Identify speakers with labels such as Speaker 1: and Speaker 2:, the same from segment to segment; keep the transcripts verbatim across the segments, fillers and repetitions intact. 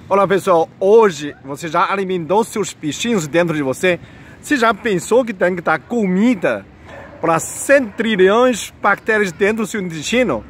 Speaker 1: Olá pessoal, hoje você já alimentou seus bichinhos dentro de você? Você já pensou que tem que dar comida para cem trilhões de bactérias dentro do seu intestino?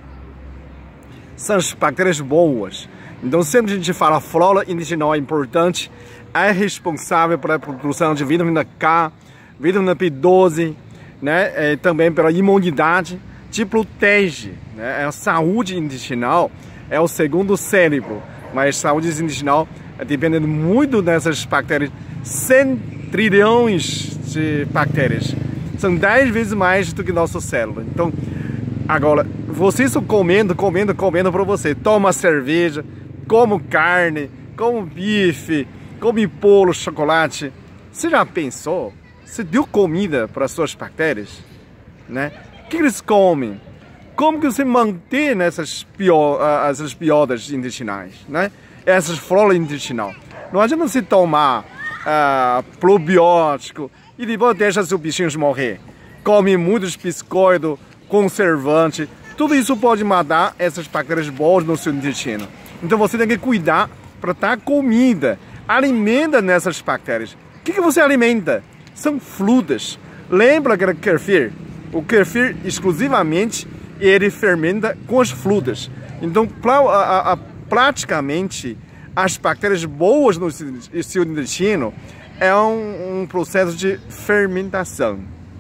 Speaker 1: São as bactérias boas. Então sempre a gente fala a flora intestinal é importante, é responsável pela produção de vitamina K, vitamina B doze, né? E também pela imunidade, te protege, né? A saúde intestinal é o segundo cérebro. Mas saúde intestinal depende muito dessas bactérias. cem trilhões de bactérias. São dez vezes mais do que nosso cérebro. Então, agora, você só comendo, comendo, comendo para você. Toma cerveja, como carne, como bife, come bolo, chocolate. Você já pensou? Você deu comida para as suas bactérias? Né? O que eles comem? Como que você mantém essas, bio, essas biotas intestinais, né? Essas flora intestinal? Não adianta você tomar uh, probiótico e depois deixa seus bichinhos morrer. Come muitos biscoitos, conservante. Tudo isso pode matar essas bactérias boas no seu intestino. Então você tem que cuidar para dar comida. Alimenta nessas bactérias. O que, que você alimenta? São frutas. Lembra aquele kefir? O kefir exclusivamente ele fermenta com as frutas. Então, pra, a, a, praticamente, as bactérias boas no seu intestino é um, um processo de fermentação.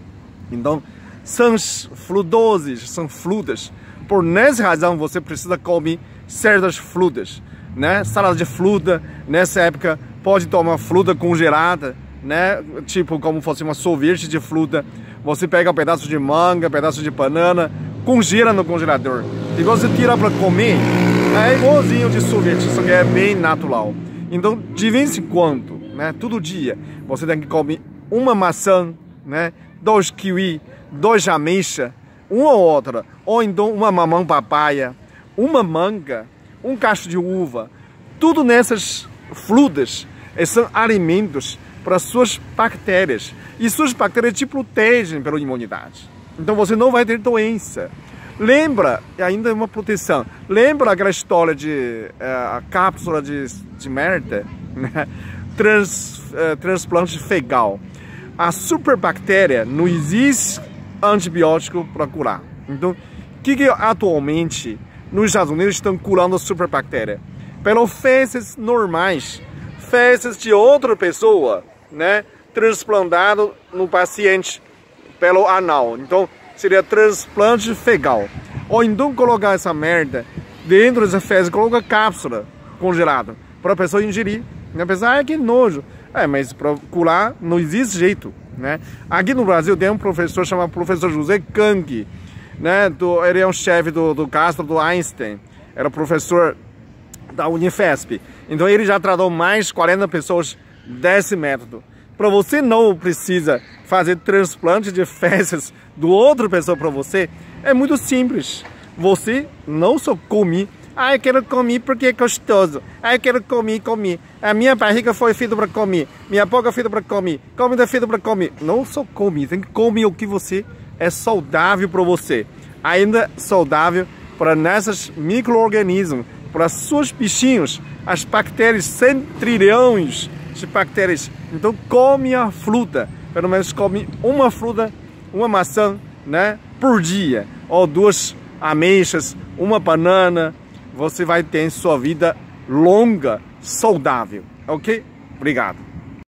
Speaker 1: Então, são frutoses, são frutas. Por nessa razão, você precisa comer certas frutas, né? Salada de fruta, nessa época, pode tomar fruta congelada, né? Tipo como fosse uma sorvete de fruta. Você pega um pedaço de manga, um pedaço de banana, congela no congelador. E você tira para comer, é igualzinho de sorvete, só que é bem natural. Então, de vez em quando, né, todo dia, você tem que comer uma maçã, né, dois kiwi, dois ameixa, uma ou outra, ou então uma mamão papaya, uma manga, um cacho de uva. Tudo nessas frutas são alimentos para suas bactérias. E suas bactérias te protegem pela imunidade. Então você não vai ter doença. Lembra, ainda é uma proteção. Lembra aquela história de uh, a cápsula de, de merda? Né? Trans, uh, transplante fecal. A superbactéria não existe antibiótico para curar. Então, o que, que atualmente nos Estados Unidos estão curando a superbactéria? Pelas fezes normais, fezes de outra pessoa, né? Transplantado no paciente pelo anal. Então, seria transplante fecal. Ou então colocar essa merda dentro dessa fezes, coloca cápsula congelada para a pessoa ingerir. A pessoa, ah, que nojo. É, mas para curar não existe jeito, né? Aqui no Brasil tem um professor chamado professor José Kang, né? Do, ele é um chefe do, do Castro, do Einstein. Era professor da Unifesp. Então ele já tratou mais de quarenta pessoas desse método. Para você não precisa fazer transplante de fezes do outra pessoa para você, é muito simples. Você não só come, ah, eu quero comer porque é gostoso, ah, eu quero comer, comer, a minha barriga foi feita para comer, minha boca é feita para comer, comida é feita para comer. Não só come, tem que comer o que você é saudável para você, ainda saudável para nesses micro-organismos, para seus bichinhos, as bactérias, cem trilhões de bactérias. Então come a fruta, pelo menos come uma fruta, uma maçã, né, por dia, ou duas ameixas, uma banana. Você vai ter sua vida longa, saudável, ok? Obrigado.